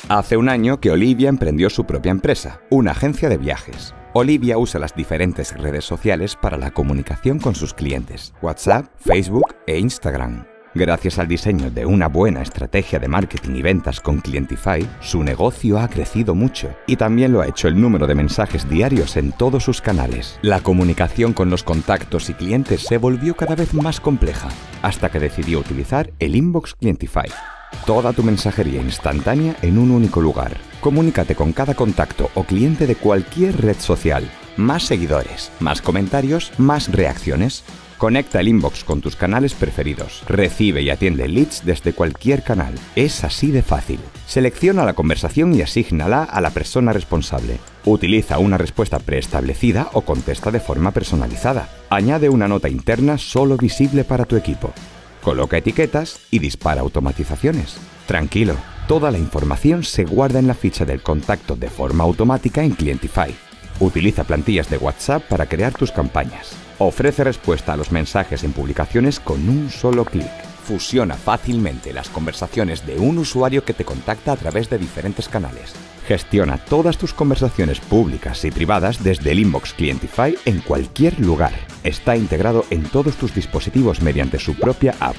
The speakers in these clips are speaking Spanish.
Hace un año que Olivia emprendió su propia empresa, una agencia de viajes. Olivia usa las diferentes redes sociales para la comunicación con sus clientes: WhatsApp, Facebook e Instagram. Gracias al diseño de una buena estrategia de marketing y ventas con Clientify, su negocio ha crecido mucho y también lo ha hecho el número de mensajes diarios en todos sus canales. La comunicación con los contactos y clientes se volvió cada vez más compleja, hasta que decidió utilizar el Inbox Clientify. Toda tu mensajería instantánea en un único lugar. Comunícate con cada contacto o cliente de cualquier red social. Más seguidores, más comentarios, más reacciones. Conecta el inbox con tus canales preferidos. Recibe y atiende leads desde cualquier canal. Es así de fácil. Selecciona la conversación y asígnala a la persona responsable. Utiliza una respuesta preestablecida o contesta de forma personalizada. Añade una nota interna solo visible para tu equipo. Coloca etiquetas y dispara automatizaciones. Tranquilo, toda la información se guarda en la ficha del contacto de forma automática en Clientify. Utiliza plantillas de WhatsApp para crear tus campañas. Ofrece respuesta a los mensajes en publicaciones con un solo clic. Fusiona fácilmente las conversaciones de un usuario que te contacta a través de diferentes canales. Gestiona todas tus conversaciones públicas y privadas desde el Inbox Clientify en cualquier lugar. Está integrado en todos tus dispositivos mediante su propia app.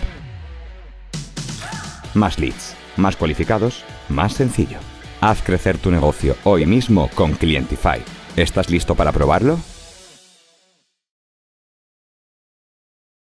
Más leads, más cualificados, más sencillo. Haz crecer tu negocio hoy mismo con Clientify. ¿Estás listo para probarlo?